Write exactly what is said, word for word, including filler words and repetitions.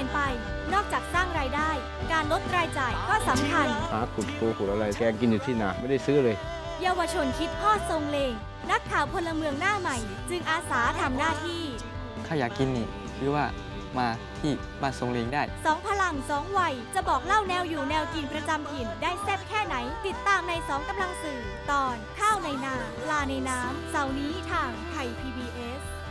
ลี่ยนไปนอกจากสร้างรายได้ การลดรายจ่ายก็สำคัญหาขุดปูขุดอะไรแกกินอยู่ที่นาไม่ได้ซื้อเลยเยาวชนคิดฮอดทรงเลงนักข่าวพลเมืองหน้าใหม่จึงอาสาทำหน้าที่ถ้าอยากกินนี่หรือว่ามาที่บ้านทรงเลงได้สองพลังสองวัยจะบอกเล่าแนวอยู่แนวกินประจำถิ่นได้แซ่บแค่ไหนติดตามในสองกำลังสื่อตอนข้าวในนาลาในน้ำเสาร์นี้ทางไทย พี บี เอส